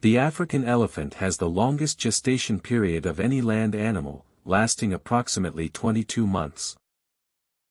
The African elephant has the longest gestation period of any land animal, lasting approximately 22 months.